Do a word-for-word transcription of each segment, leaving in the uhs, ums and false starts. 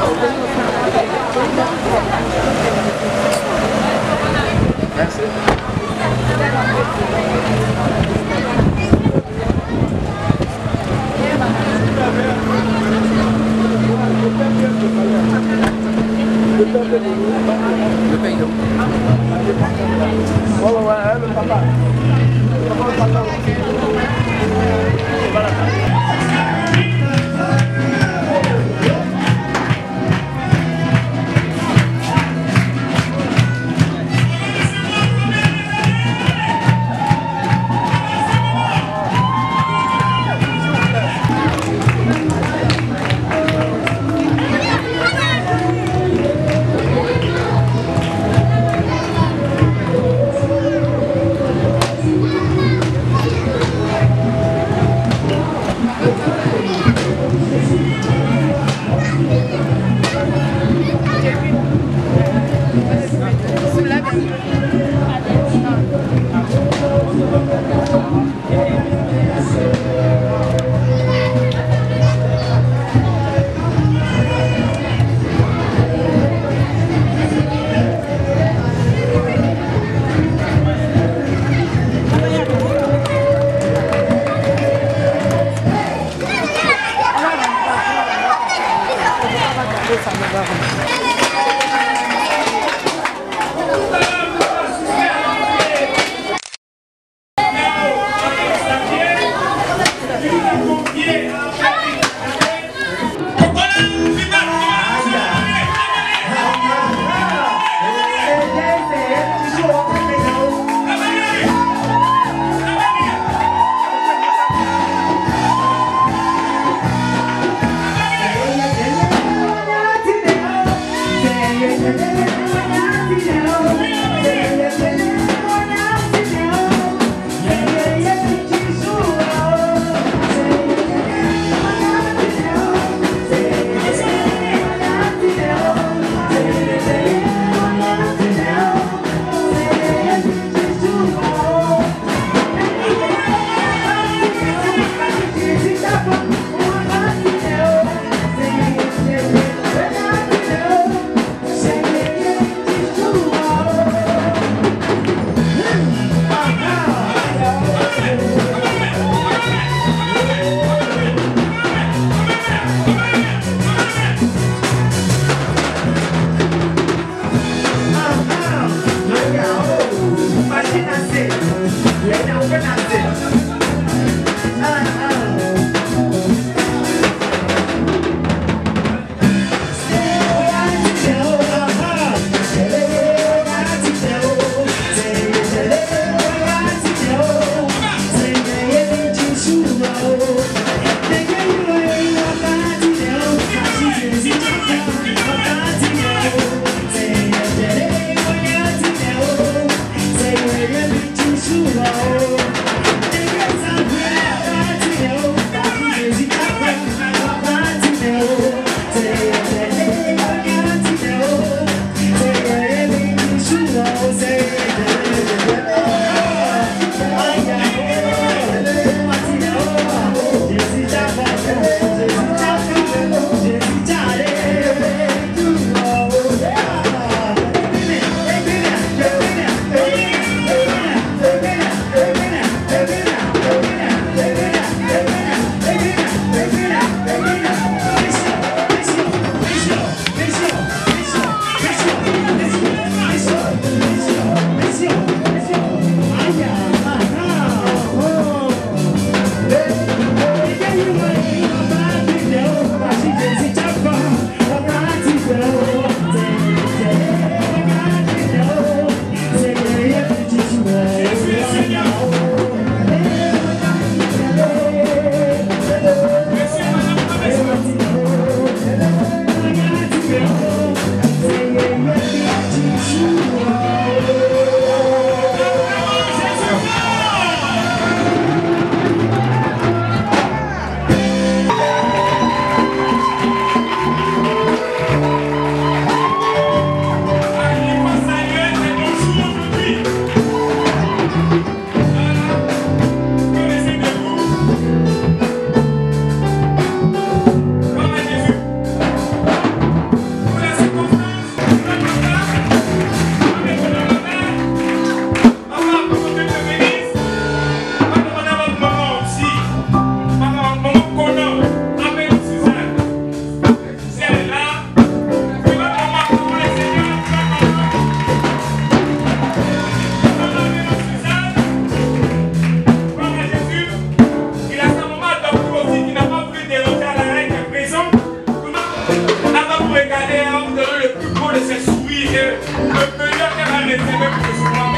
Merci. Le paye donc. Ouais, ouais, ouais, le papa. Le papa. Voilà. Avant vous regarder, on vous donne le plus beau de ces sourires, le meilleur qu'elle a réservé pour ce soir.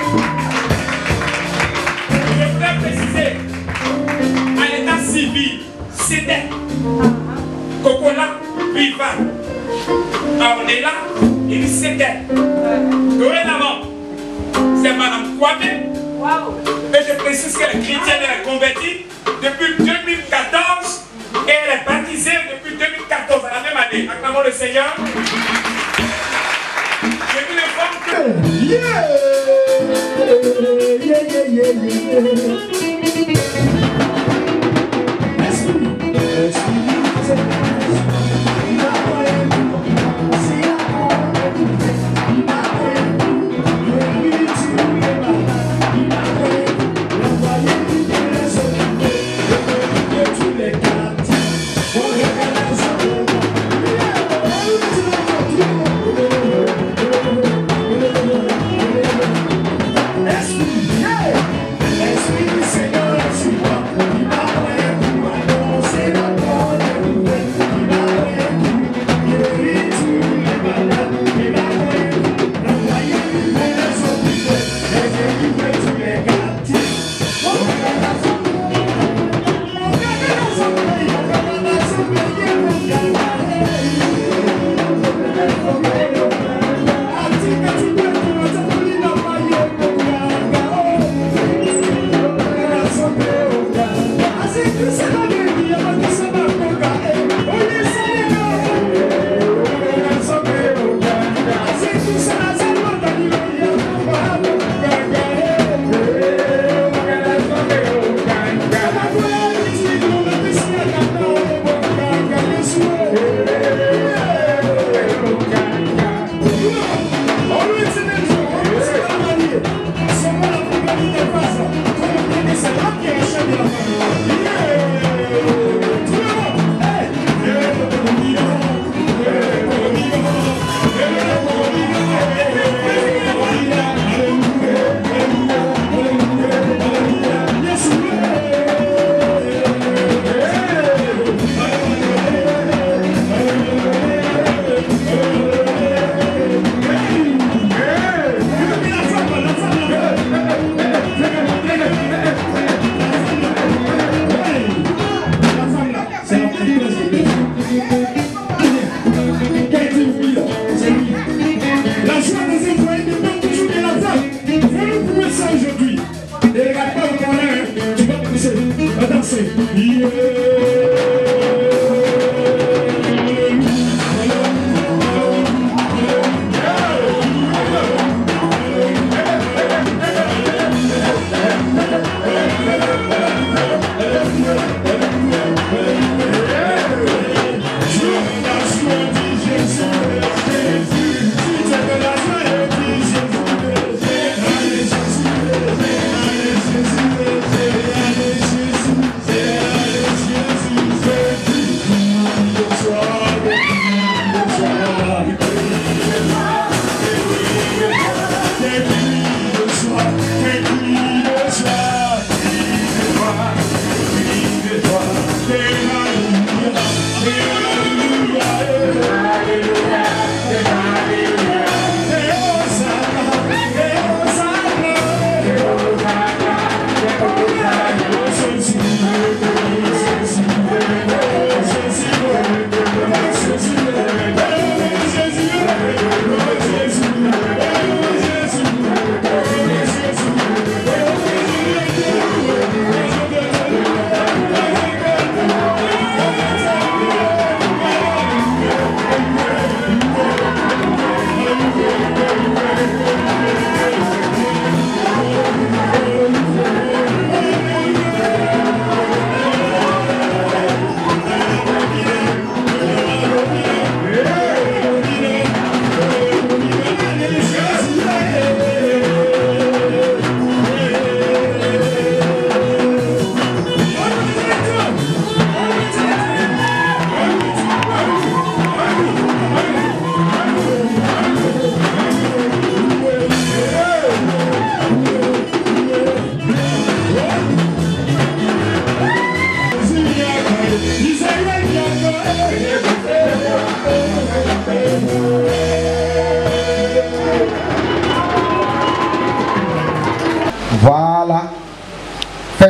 Je voudrais préciser, à l'état civil, c'était Cocola Viva. Alors on est là, il c'était. Dorénavant, c'est Madame Kwame. Wow. Et je précise qu'elle est chrétienne, elle est convertie depuis deux mille quatorze et elle est baptisée depuis deux mille quatorze, à la même année. Acclamons le Seigneur. J'ai vu les femmes que... Yeah! Yeah, yeah, yeah, yeah. Esprit, esprit,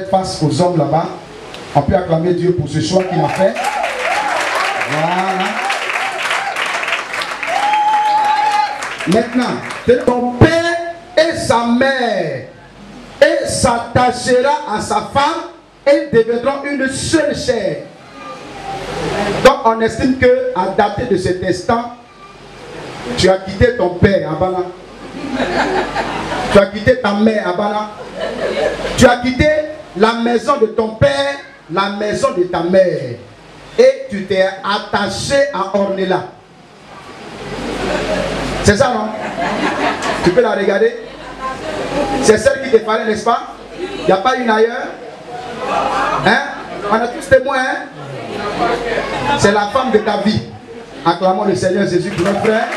face aux hommes là-bas. On peut acclamer Dieu pour ce choix qu'il a fait. Voilà. Maintenant, ton père et sa mère et s'attachera à sa femme et ils deviendront une seule chair. Donc on estime que à dater de cet instant, tu as quitté ton père à Bana. Tu as quitté ta mère à Bana. Tu as quitté la maison de ton père, la maison de ta mère. Et tu t'es attaché à Ornella. C'est ça, non? Tu peux la regarder? C'est celle qui te parlait, n'est-ce pas? Il n'y a pas une ailleurs? Hein? On a tous témoins, hein? C'est la femme de ta vie. Acclamons le Seigneur Jésus pour notre frère.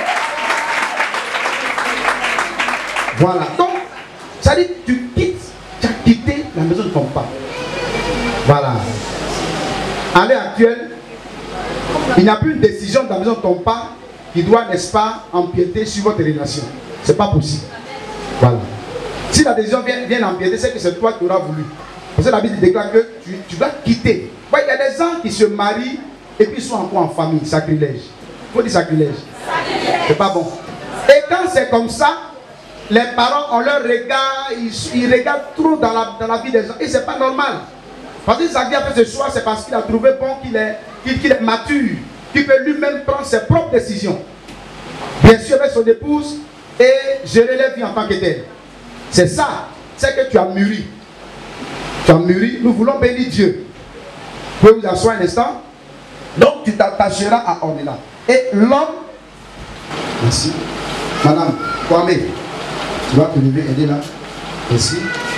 Voilà. Donc, ça dit, tu quittes, tu as quitté la maison de ton père. Voilà. À l'heure actuelle, il n'y a plus une décision de la maison de ton père qui doit, n'est-ce pas, empiéter sur votre relation. Ce n'est pas possible. Voilà. Si la décision vient, vient empiéter, c'est que c'est toi qui auras voulu. Parce que la Bible déclare que tu, tu dois quitter. Ouais, il y a des gens qui se marient et puis sont encore en famille. Sacrilège. Il faut dire sacrilège. C'est pas bon. Et quand c'est comme ça, les parents ont leur regard, ils, ils regardent trop dans la, dans la vie des gens. Et c'est pas normal. Parce que Zachary a fait ce choix, c'est parce qu'il a trouvé bon qu'il est, qu'il, qu'il est mature, qu'il peut lui-même prendre ses propres décisions. Bien sûr, avec son épouse et gérer la vie en tant que telle. C'est ça, c'est que tu as mûri. Tu as mûri, nous voulons bénir Dieu. Vous pouvez vous asseoir un instant. Donc tu t'attacheras à Ornella. Et l'homme, merci. Madame, Kwame, tu vas te lever, aider là. Merci.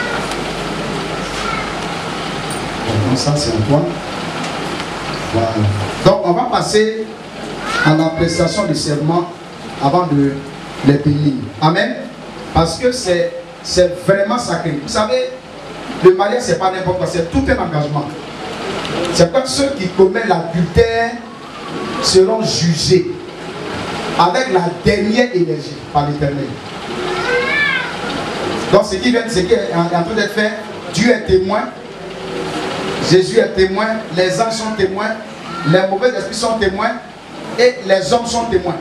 Bon, ça c'est un point. Voilà. Donc on va passer à la prestation du serment avant de les bénir. Amen. Parce que c'est vraiment sacré. Vous savez, le mariage c'est pas n'importe quoi, c'est tout un engagement. C'est comme ceux qui commettent l'adultère seront jugés avec la dernière énergie par l'Éternel. Donc ce qui vient, ce qui est en train d'être fait, Dieu est témoin, Jésus est témoin, les anges sont témoins, les mauvais esprits sont témoins et les hommes sont témoins.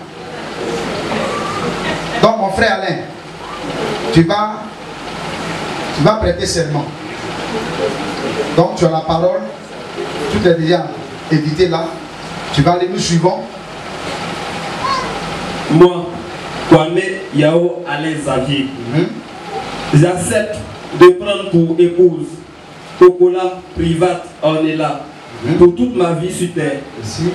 Donc mon frère Alain, tu vas, tu vas prêter serment. Donc tu as la parole, tout est déjà évité là. Tu vas aller, nous suivons. Moi, Kwame Yao Alain Xavier, mm-hmm. j'accepte de prendre pour épouse Kokola Private Ornella mm-hmm. pour toute ma vie sur terre. Merci.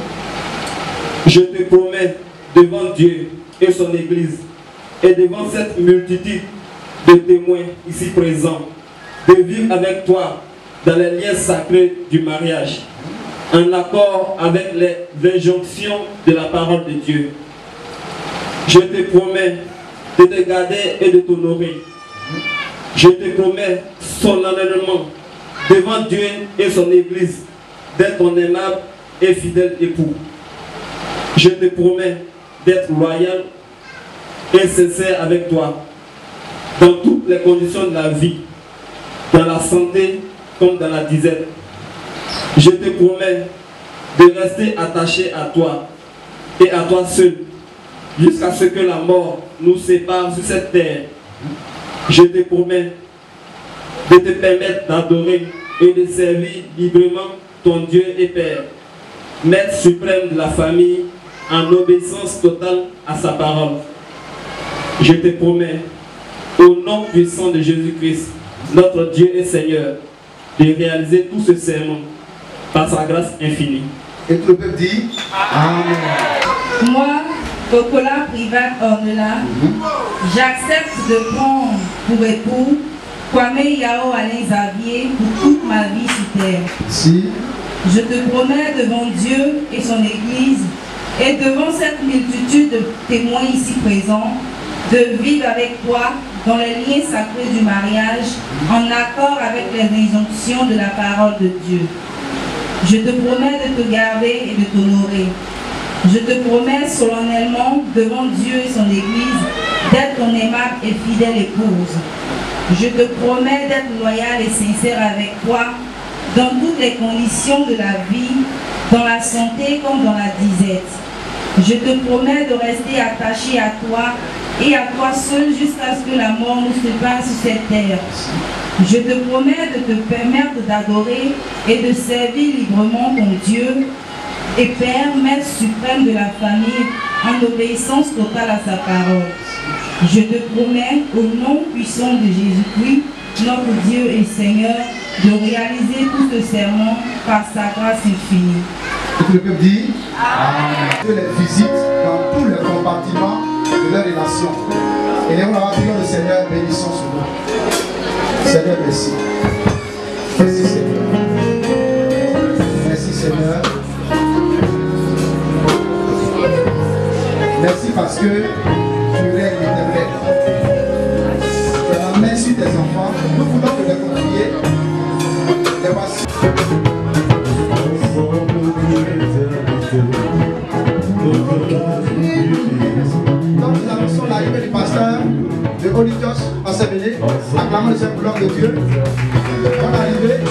Je te promets devant Dieu et son Église et devant cette multitude de témoins ici présents de vivre avec toi dans les liens sacrés du mariage, en accord avec les injonctions de la parole de Dieu. Je te promets de te garder et de t'honorer. Je te promets solennellement devant Dieu et son Église d'être ton aimable et fidèle époux. Je te promets d'être loyal et sincère avec toi dans toutes les conditions de la vie, dans la santé comme dans la disette. Je te promets de rester attaché à toi et à toi seul jusqu'à ce que la mort nous sépare sur cette terre. Je te promets de te permettre d'adorer et de servir librement ton Dieu et Père, Maître suprême de la famille, en obéissance totale à sa parole. Je te promets, au nom puissant de Jésus-Christ, notre Dieu et Seigneur, de réaliser tout ce serment par sa grâce infinie. Et tout le peuple dit Amen. Moi, Kokola Private Ornella, mm-hmm. j'accepte de prendre pour époux Kwame Yao Alain Xavier pour toute ma vie sur terre. Si. Je te promets devant Dieu et son Église et devant cette multitude de témoins ici présents de vivre avec toi dans les liens sacrés du mariage en accord avec les injonctions de la parole de Dieu. Je te promets de te garder et de t'honorer. Je te promets solennellement devant Dieu et son Église d'être ton aimable et fidèle épouse. Je te promets d'être loyal et sincère avec toi dans toutes les conditions de la vie, dans la santé comme dans la disette. Je te promets de rester attaché à toi et à toi seul jusqu'à ce que la mort nous sépare sur cette terre. Je te promets de te permettre d'adorer et de servir librement ton Dieu et Père, Maître suprême de la famille, en obéissance totale à sa parole. Je te promets, au nom puissant de Jésus-Christ, notre Dieu et Seigneur, de réaliser tout ce serment par sa grâce infinie. Tout le peuple dit Amen. Dieu les visite dans tous les compartiments de leur relation. Et nous avons prié le Seigneur, bénissons sur nous. Seigneur, merci. Merci Seigneur. Merci Seigneur. Merci parce que tu règles l'éternel. Tu as la main sur tes enfants. Nous voulons te les confier. Les voici. Donc nous annonçons l'arrivée du pasteur de Holy Josh en Sévéné, acclamant le Seigneur pour l'homme de Dieu. Bonne arrivée.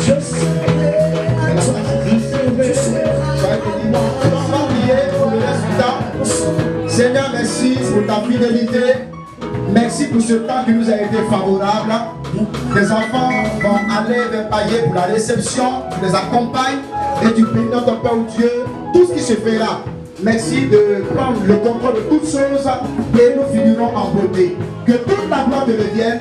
On va prier pour le reste du temps. Seigneur, merci pour ta fidélité. Merci pour ce temps qui nous a été favorable. Les enfants vont aller vers Paillet pour la réception. Tu les accompagnes et tu bénis notre Père Dieu tout ce qui se fera. Merci de prendre le contrôle de toutes choses et nous finirons en beauté. Que toute la gloire te revienne.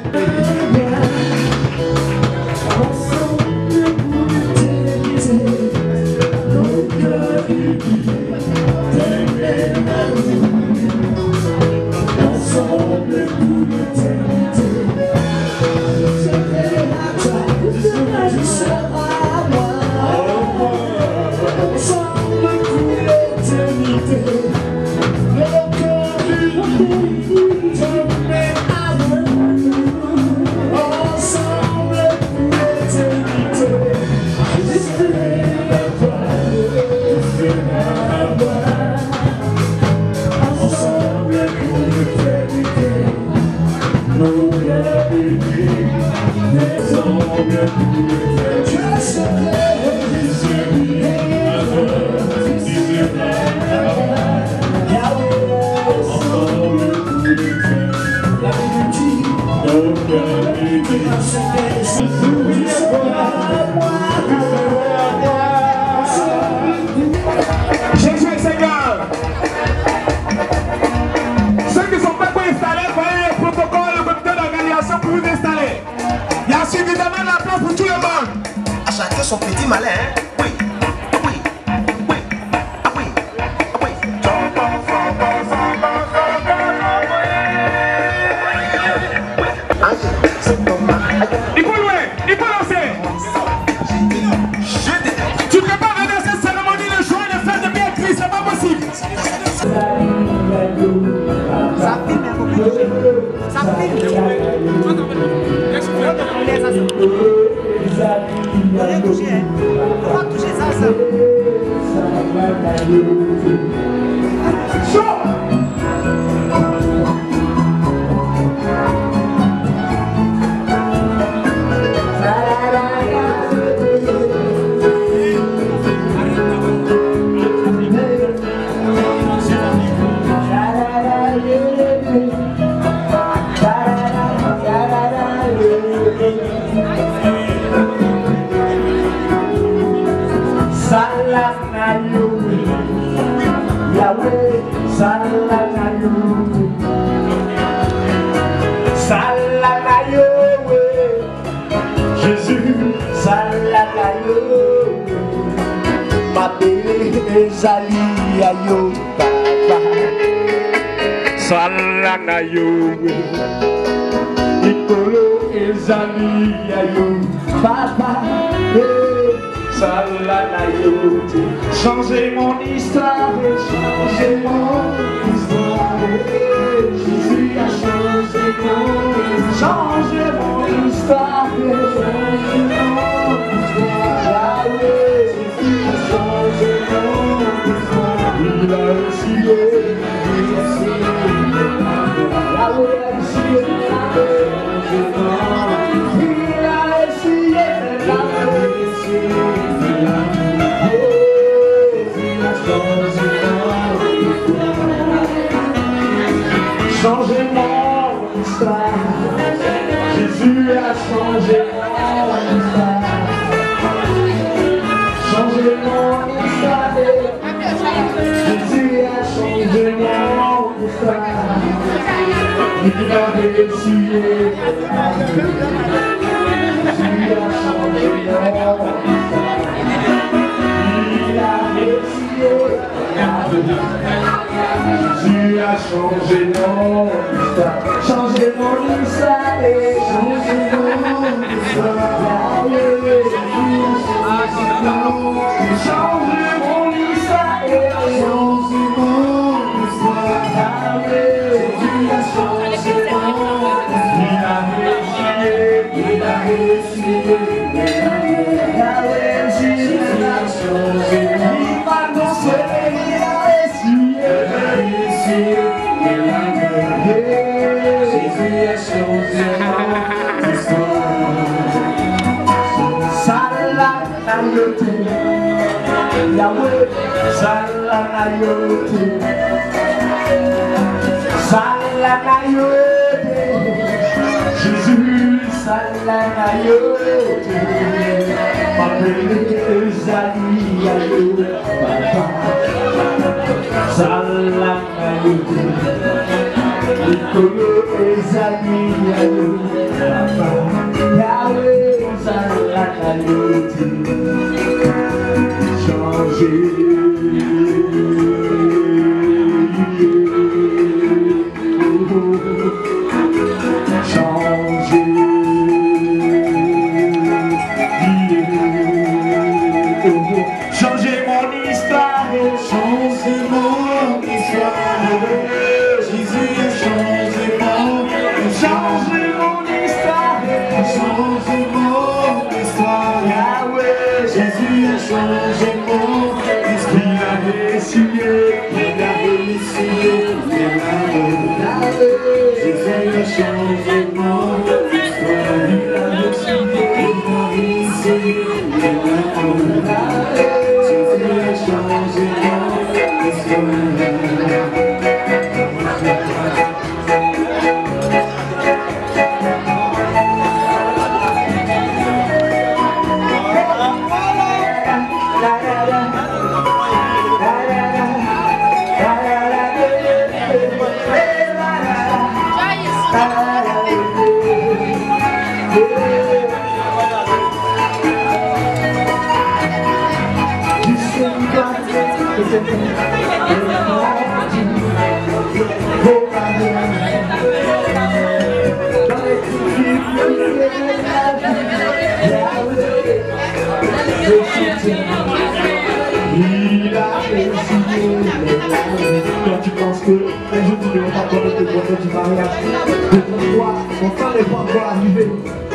Jésus est Seigneur. Ceux qui ne sont pas installés, voyez le protocole, le comité d'organisation pour vous installer. Il y a suffisamment de place pour tout le monde. À chacun son petit malin, hein? Oui, oui, oui, ah oui, ah oui. Il faut louer, il faut lancer. Tu ne peux pas venir à cette cérémonie de joie et de fête de Béatrice, c'est pas possible. Ça filme un peu. Ça filme. On va toucher, hein. On va toucher ça, ça. Chaud. Yahweh, Salanayo, Salanayo, Jésus, Salanayo, Mabé, Ezali, Ayo, Papa, Salanayo, Ikolo, Ezali, Ayo, Papa, Salanayo, changez mon histoire, changez mon histoire, Jésus a changé mon histoire, changez mon histoire, changez mon histoire, Jésus a changé mon histoire, il a essayé, il a essayé, Yahweh a essayé, changé mon histoire. Jésus a changé mon histoire. Changé mon histoire. Jésus a changé mon histoire. Il a réussi. Jésus a changé mon histoire. Il a réussi. Jésus a changé mon histoire. Changé mon histoire. Changé mon histoire. Changé mon histoire. Changé mon histoire. Jésus a changé mon histoire. Il a réussi. Il a réussi. Jésus a changé mon histoire. Il m'a consolé. Il a réussi. Il a réussi. Il a réussi. Jésus a changé mon histoire. Salam ayote, Yahweh, salam ayote, salam ayote, Jésus, salam ayote, m'appelez Esaïe ayote, salam ayote, Nicolo Esaïe ayote, Yahweh, salam ayote, changer. Changer mon histoire, changer mon histoire. Jésus a changé mon, changer mon histoire, changer mon histoire. Yahweh, Jésus a changé mon histoire. Il a réussi, il a réussi, il a réussi. Jésus a changé mon histoire. Il a réussi, il a réussi, il a réussi. Changé mon histoire. Il a décidé. Quand tu penses que les jours tu ne vas pas connaître le bonheur du mariage, de toi, mon temps n'est pas encore arrivé.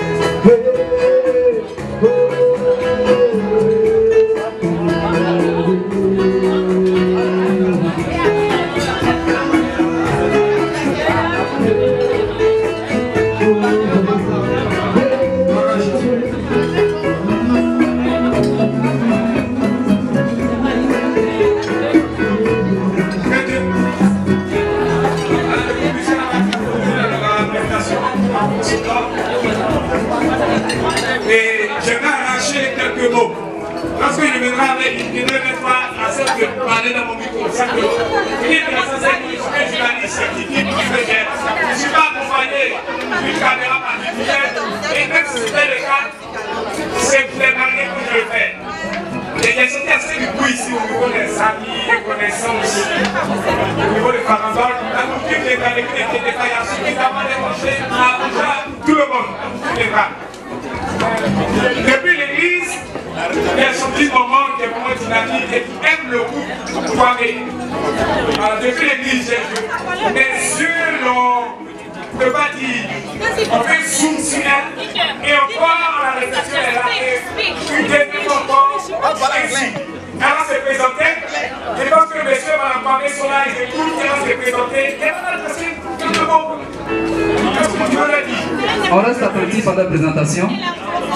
Et je vais arracher quelques mots. Lorsque je viendrai avec une ne vais pas à celle que parler dans mon micro, simplement. Il est à censé que je suis journaliste scientifique qui fait bien. Je ne suis pas accompagné d'une caméra particulière. Et même si c'était le cas, c'est pour les mariés que je le fais. Et j'ai senti assez du coup ici au niveau des amis, des connaissances, au niveau des farandoles. La coutume des qualités qui était pas suffisamment démontrée à tout le monde, tous les femmes. Depuis l'église, il y a ce petit moment qui est vraiment dynamique et qui aime le groupe soirée. Alors depuis l'église, j'ai vu. Mes yeux l'ont, je ne peux pas dire, on fait zoom sur elle et encore la réflexion est là et une dernière encore ici. Elle va se présenter. Je pense que messieurs Mme Pamé sont là, ils écoutent, elle va se présenter. Et elle va passer quelques mots. Qu'est-ce que tu veux leur dire? On reste applaudi pendant la présentation.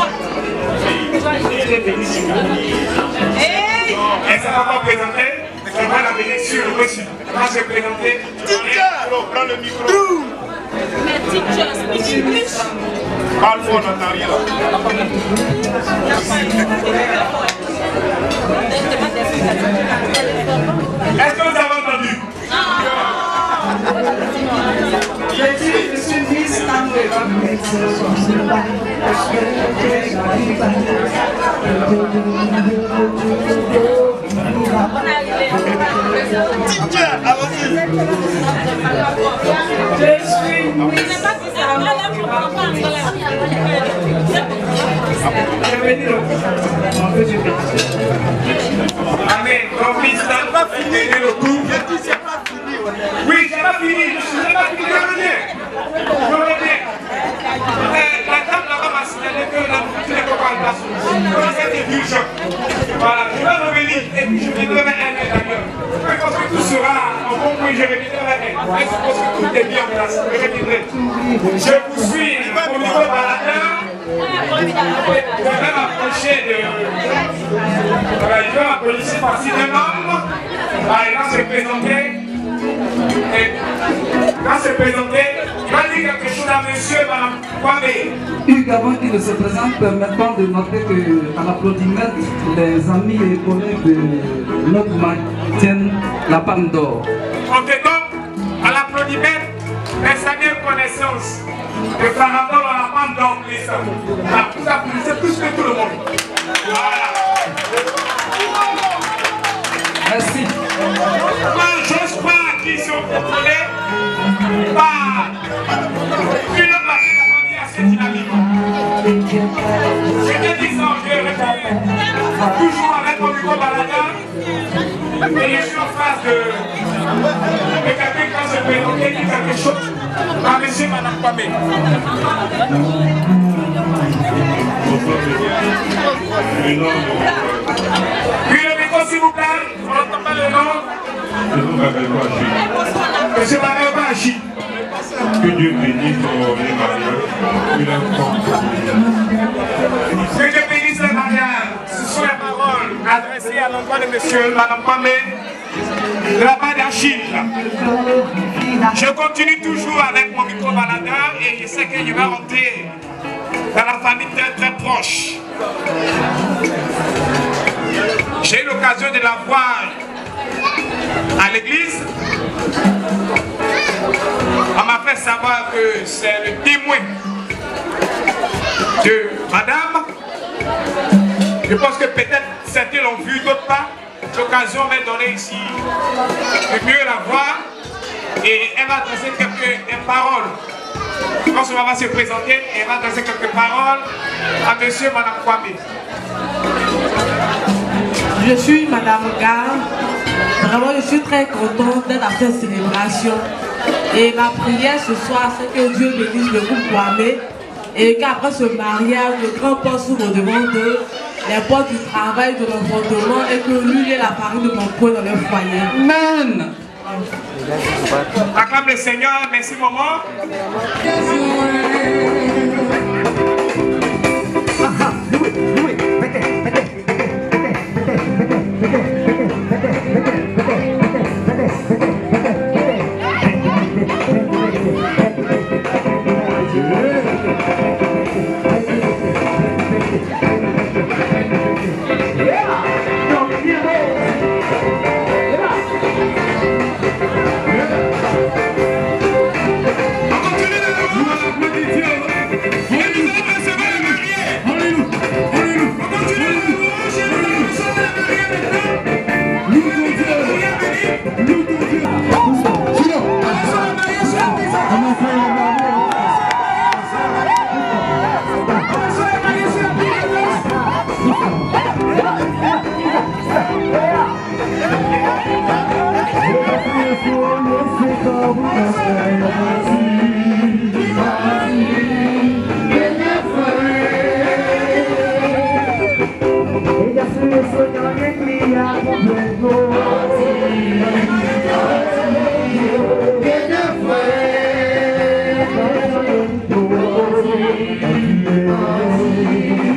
Elle ne s'est pas présentée. j'envoie la bénédiction reçue. Quand je présentais, prends le micro. Parle fort, Nathalie. Est-ce que vous avez entendu? Je suis Miss Amen. Donc, Miss n'a pas fini le coup. Oui, j'ai pas fini. Je n'ai pas fini. Je reviens. Je reviens. La dame là-bas m'a signalé que la nourriture n'est pas en place. C'est urgent. Voilà, je vais revenir et puis je viendrai vers elle d'ailleurs. Je pense que tout sera en bon point. Je reviendrai vers elle. Je pense que tout est bien en place. Je reviendrai. Je vous suis au niveau baladeur. Je vais m'approcher de. Voilà, je vais m'approcher par-ci d'un homme. Allez, là, se présenter. Et quand se présenter, il va dire quelque chose à monsieur et madame Kwame. Hugues, avant qu'il ne se présente, permettons de noter qu'à l'applaudimètre, les amis et collègues de notre marque tiennent la palme d'or. Ok, donc, à l'applaudimètre, les amis et connaissances de Parador à la palme d'or, please. Là, vous applaudissez plus que tout le monde. Voilà. Merci. Moi, j'ose pas qu'ils sont contrôlés par une machine assez dynamique. Je te dis ça, je réponds toujours avec mon micro baladeur. Et je suis en face de, de quelqu'un quand se présenter, dit quelque chose à monsieur et madame Kwame. Puis le micro, s'il vous plaît, on n'entend pas le nom. Monsieur Manuel Bachi. Que Dieu bénisse les mariages. Que Dieu bénisse les mariages. Ce sont les paroles adressées à l'endroit de monsieur et madame Kwame de la part d'Achille. Je continue toujours avec mon micro baladeur et je sais que je vais rentrer dans la famille très très proche. J'ai eu l'occasion de la voir à l'église. On m'a fait savoir que c'est le témoin de madame. Je pense que peut-être certains l'ont vu, d'autres pas. L'occasion m'est donnée ici de mieux la voir et elle va adresser quelques paroles. Quand ce va se présenter, elle va adresser quelques paroles à monsieur et madame Kwame. Je suis madame Gare. Vraiment, je suis très contente d'être à cette célébration. Et ma prière ce soir, c'est que Dieu bénisse le groupe Kwame et qu'après ce mariage, le grand port s'ouvre devant eux, les portes du travail, de l'enfantement et que l'huile et la farine de mon poing dans leur foyer. Amen. Acclame le Seigneur, merci maman.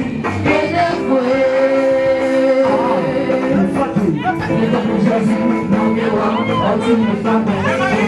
Jesus.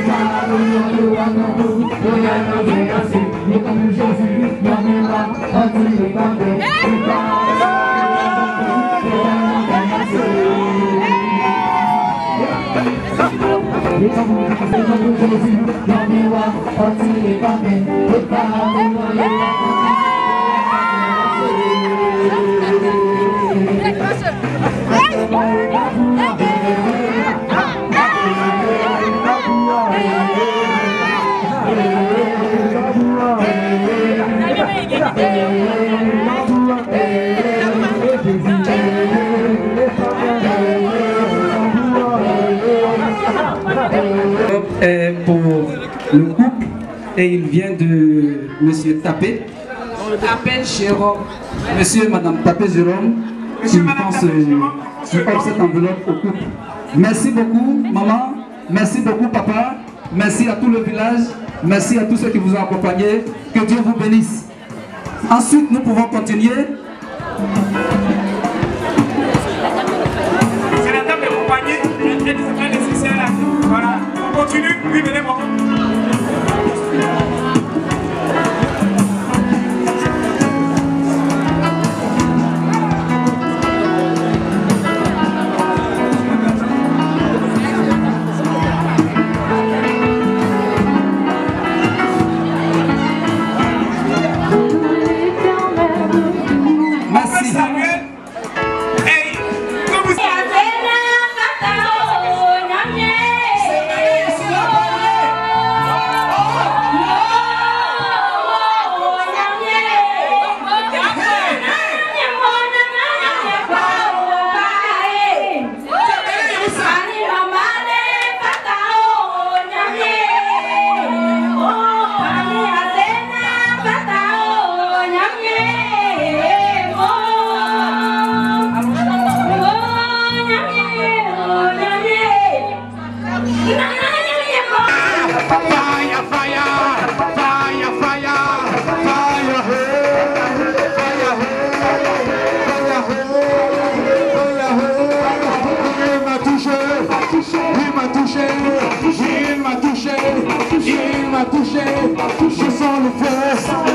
Est pour le couple et il vient de Monsieur Tapé. On l'appelle Jérôme. Monsieur et Madame Tapé Jérôme qui font ce, qui offrent cette enveloppe au couple. Merci beaucoup maman, merci beaucoup papa, merci à tout le village, merci à tous ceux qui vous ont accompagnés. Que Dieu vous bénisse. Ensuite nous pouvons continuer. C'est la table de compagnie, elle est nécessaire là. Voilà, on continue, oui, venez moi. Merci. Hey, comme vous Il m'a touché, je sens le feu.